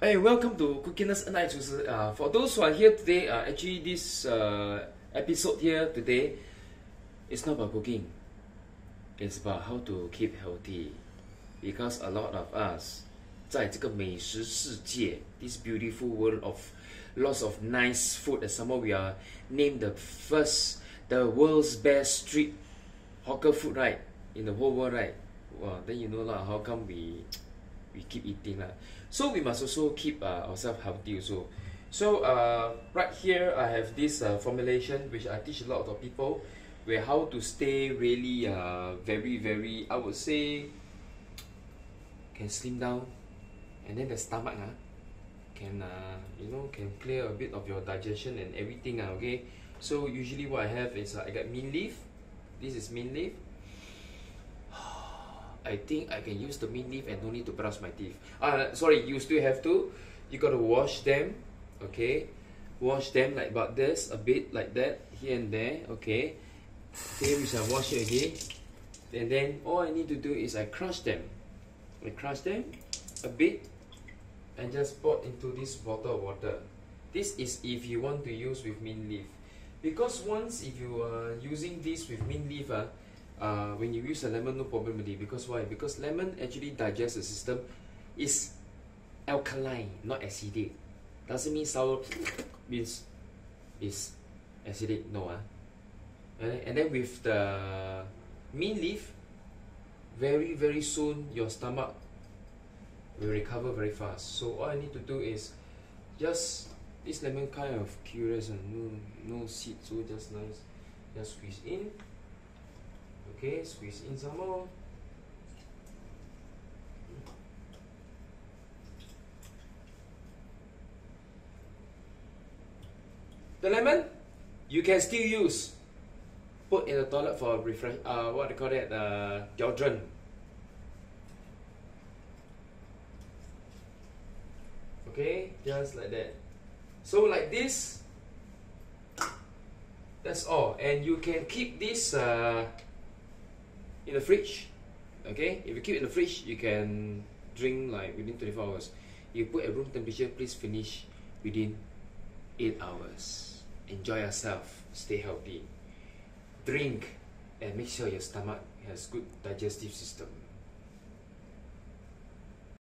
Hey, welcome to Cookiness and I Choose. For those who are here today, actually this episode here today is not about cooking. It's about how to keep healthy. Because a lot of us, 在这个美食世界, this beautiful world of lots of nice food, and somehow we are named the world's best street hawker food, right? In the whole world, right? Wow, then you know lah, how come we keep eating lah. So we must also keep ourselves healthy also. So right here I have this formulation which I teach a lot of people, where how to stay really very, I would say, can slim down, and then the stomach can can clear a bit of your digestion and everything okay. So usually what I have is I got mint leaf. This is mint leaf. I think I can use the mint leaf and no need to brush my teeth. Sorry, you still have to. You gotta wash them, okay? Wash them like about this, a bit like that, here and there, okay? Okay, we shall wash it again. And then all I need to do is I crush them. I crush them a bit and just pour into this bottle of water. This is if you want to use with mint leaf. Because once if you are using this with mint leaf, when you use a lemon, no problem with it. Because why? Because lemon actually digests the system, is alkaline, not acidic. Doesn't mean sour means is acidic, no. And then with the mint leaf, very soon your stomach will recover very fast. So all I need to do is just, this lemon kind of curious and no seed, so just nice, just squeeze in. Okay, squeeze in some more. The lemon, you can still use. Put in the toilet for refresh. What they call that? Deodorant. Okay, just like that. So like this. That's all, and you can keep this in the fridge. Okay, if you keep it in the fridge, you can drink like within 24 hours. You put at room temperature, please finish within 8 hours. Enjoy yourself, stay healthy, drink, and make sure your stomach has good digestive system.